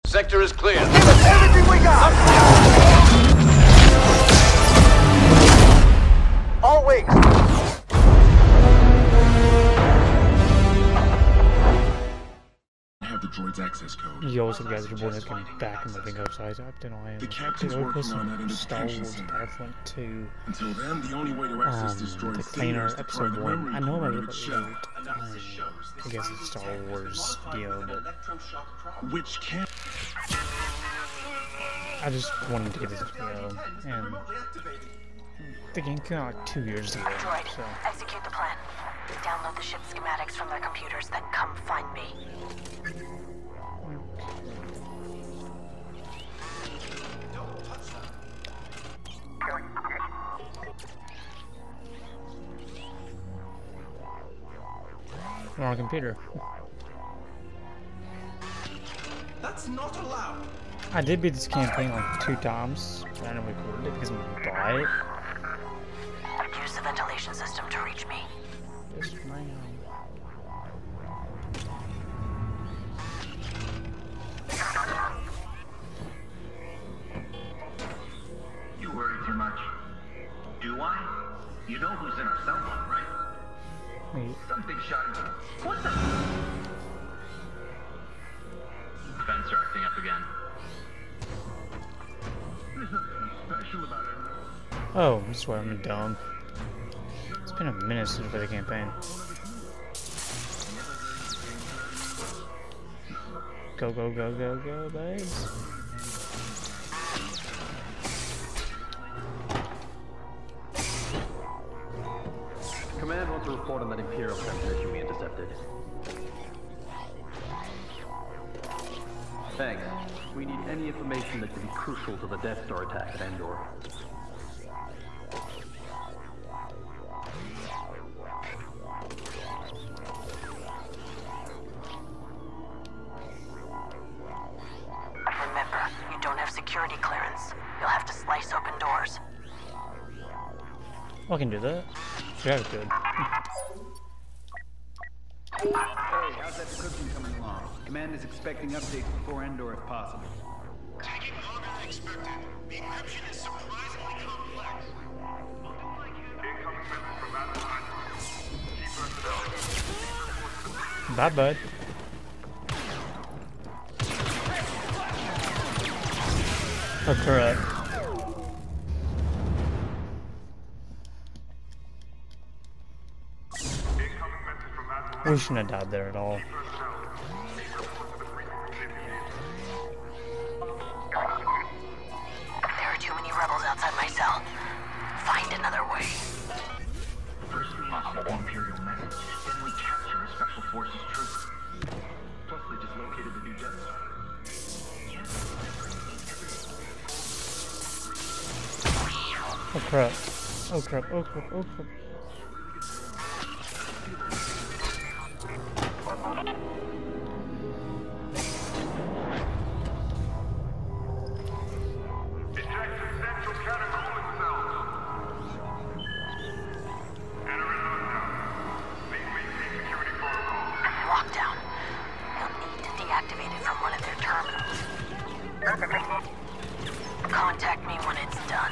Sector is clear. Give us everything we got! All wings. Have the droid's access code. Yo, what's up guys, your boy is coming back in the Bingo size up, and I am The captain's working on that Star identification Wars center. Battlefront 2. Until then, the only way to access this The droid's cleaner data is to pry episode the 1. memory I know core I out of look its like shell. I guess it's Star Wars video, but Which can I just wanted to get this video, and the game came out like 2 years ago, Droid, so execute the plan. Download the ship schematics from their computers, then come find me. we're on a computer. That's not allowed. I did beat this campaign like 2 times, but I never recorded it because I'm gonna buy it. Use the ventilation system to reach me. Yes, ma'am. You worry too much. Do I? You know who's in our cell phone, right? Wait, Something shot him. What the? Vents are acting up again. there's nothing special about it. oh, I swear I'm dumb. It's been a minute since I played the campaign. Go, go, go, go, go, babes. Command wants to report on that Imperial transmission we intercepted. Thanks. We need any information that could be crucial to the Death Star attack at Endor. Remember, you don't have security clearance. You'll have to slice open doors. I can do that. Yeah, I could. Hey, how's that description coming along? Command is expecting updates before Endor if possible. Taking longer than expected. The encryption is surprisingly complex. Incoming message from battlefront. Key personnel. Bye, bud. Oh, correct. Incoming message from battlefront. We shouldn't have died there at all. There are too many rebels outside my cell. Find another way. First we answer the Imperial message, then we capture a Special Forces troop. Plus they just located the new Death Star. Oh crap. Oh crap. Oh crap. Oh crap. Ejected central catacomb cells. Enter in lockdown. Please maintain security protocol. Lockdown. You'll need to deactivate it from one of their terminals. Contact me when it's done.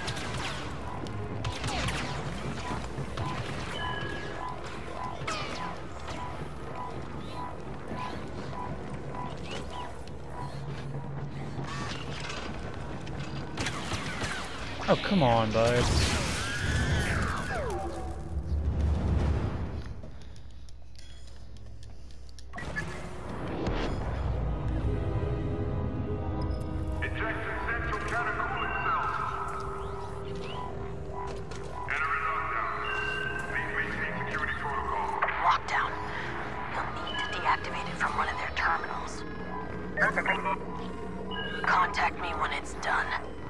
Oh, come on, bud. Ejected central catacomb cells. Enter in lockdown. Please maintain security protocol. Lockdown. You'll need to deactivate it from one of their terminals. Contact me when it's done.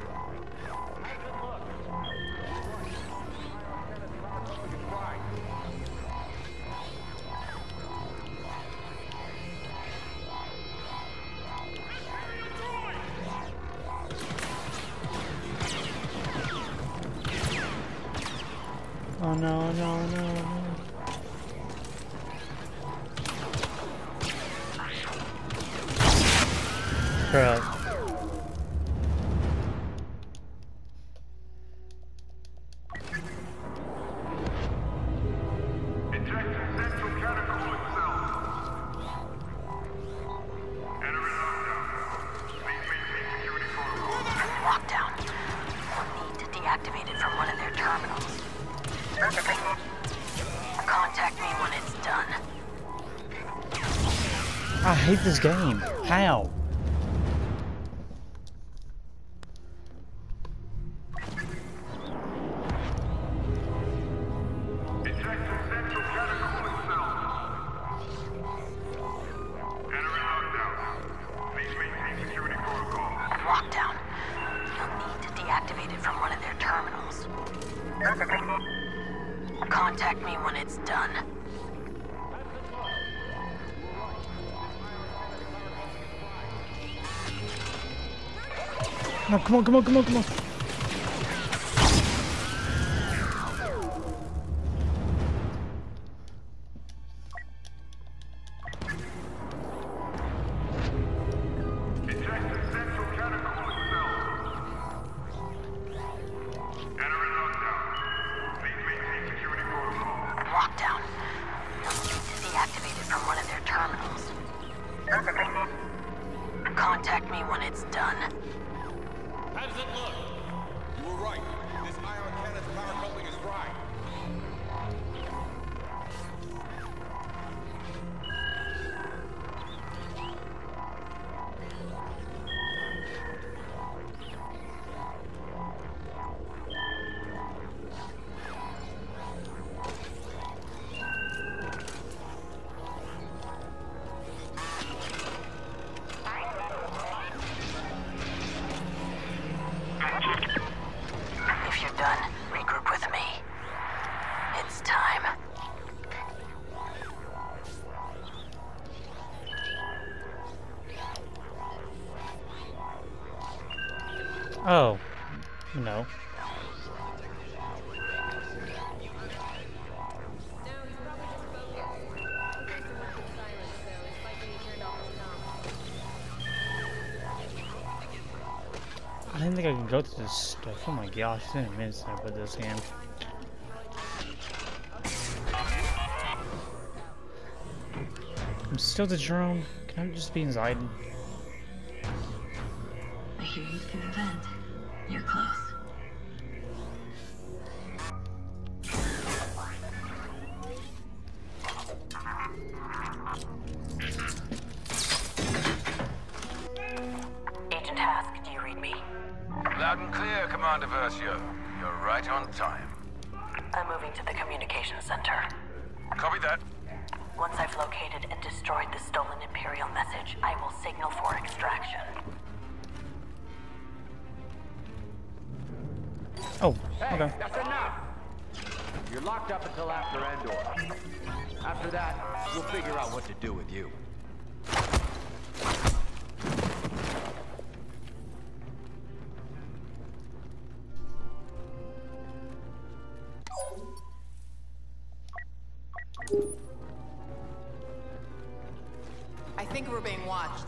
Oh no, no, no, no. crap. Lockdown. We'll need to deactivate it from one of their terminals. Contact me when it's done. I hate this game. How? Lockdown. You'll need to deactivate it from one of their terminals. Contact me when it's done. No, come on, come on, come on, come on. Lockdown. You'll need to deactivate it from one of their terminals. Contact me when it's done. How does it look? You were right. This ion cannon's power coupling is right. If you're done, regroup with me. It's time. Oh. No. I didn't think I could go through this stuff. Oh my gosh, it's been a minute since I put this in. I'm still the drone. Can I just be inside? I hear you through the vent. You're close. Agent Hask, do you read me? Loud and clear, Commander Versio. You're right on time. I'm moving to the communications center. Copy that. Once I've located and destroyed the stolen Imperial message, I will signal for extraction. Oh, Hey, okay. that's enough! You're locked up until after Endor. After that, we'll figure out what to do with you. I think we're being watched.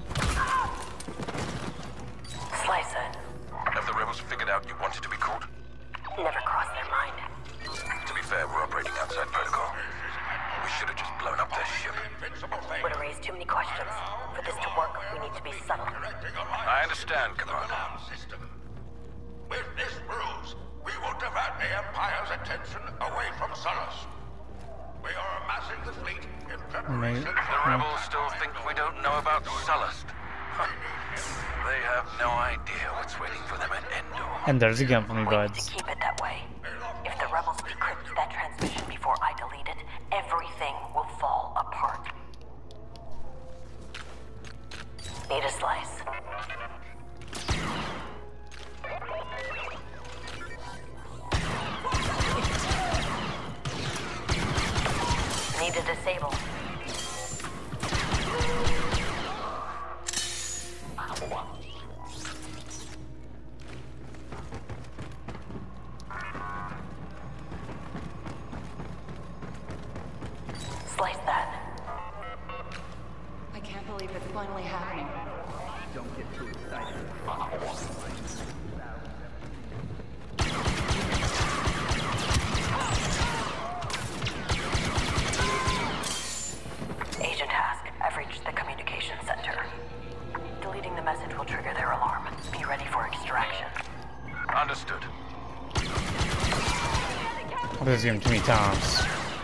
Slice it. Have the rebels figured out you wanted to be caught? Never crossed their mind. To be fair, we're operating outside protocol. We should have just blown up their ship. Would have raised too many questions. For this to work, we need to be subtle. I understand, Commander. With this ruse, we will divert the Empire's attention away from Sullust. We are amassing the fleet in preparation The for... rebels still think we don't know about Sullust. They have no idea what's waiting for them at Endor. And there's a gun for me, We need buds. to keep it that way. If the rebels decrypt that transmission before I delete it, everything will fall apart. Need a slice. Need to disable. There's him too many times.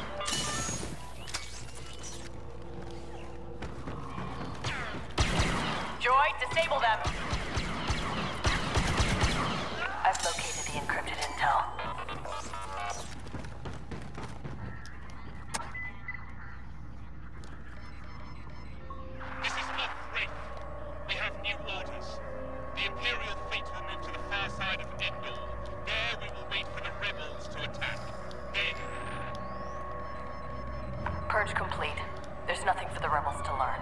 Droid, disable them. I've located the encrypted intel. This is Earth 3. We have new orders. The Imperial fleet will move to the far side of Endor. There we will wait for the rebels to attack. Then... Purge complete. There's nothing for the rebels to learn.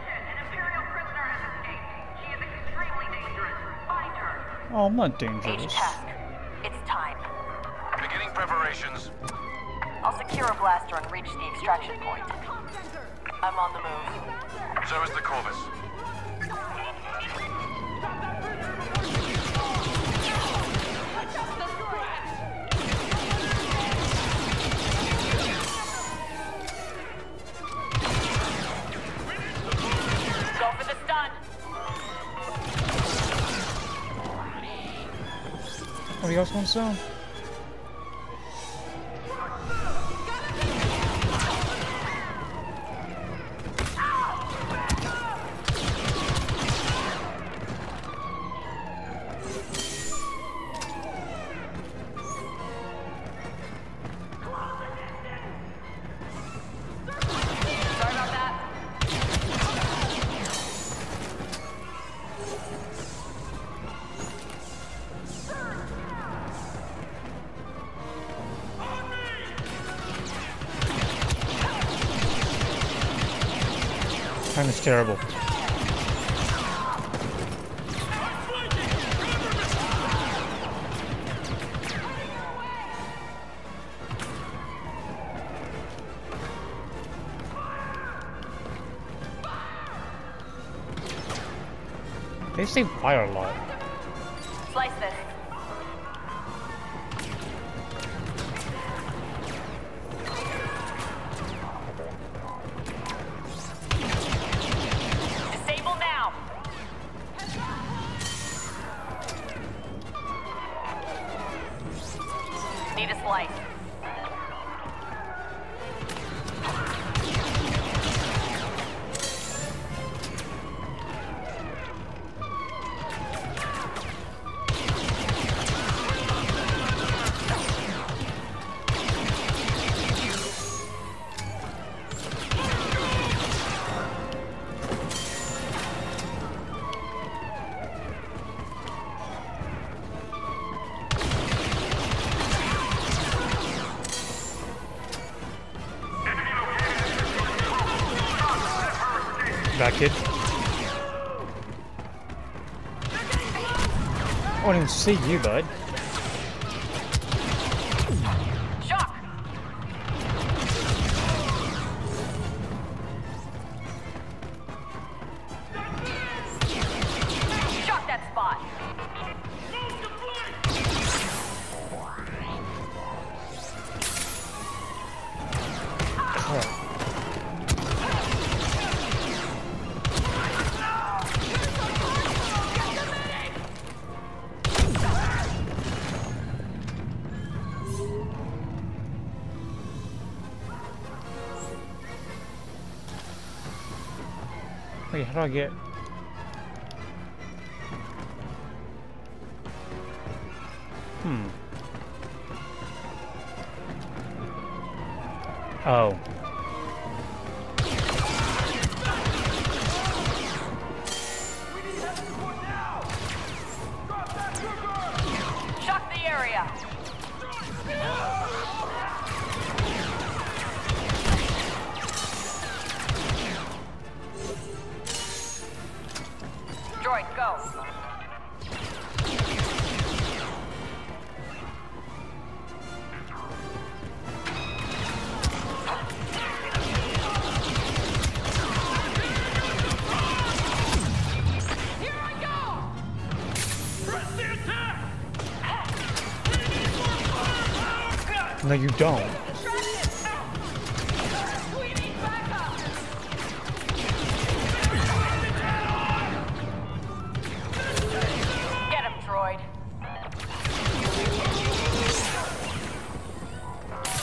Oh, I'm not Agent dangerous. Task. It's time. Beginning preparations. I'll secure a blaster and reach the extraction point. I'm on the move. So is the Corvus. Go for the stun. What do you guys want some? Sorry about that. Time is terrible. They say fire a lot. Slice this. Disable now. Need a slice. Back, kid. I didn't even see you, bud. Shock. Shock that spot. Crap. Wait, how do I get... Oh. Shock the area. Droid, go. No, you don't. Get him, droid.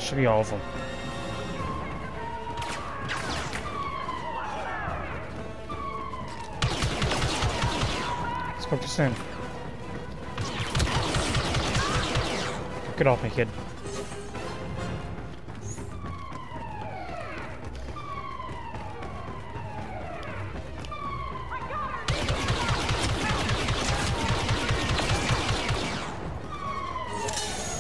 should be all of them. Spoke too soon. Get off me, kid.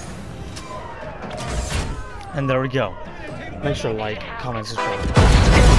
And there we go. Make sure to like, comment, subscribe.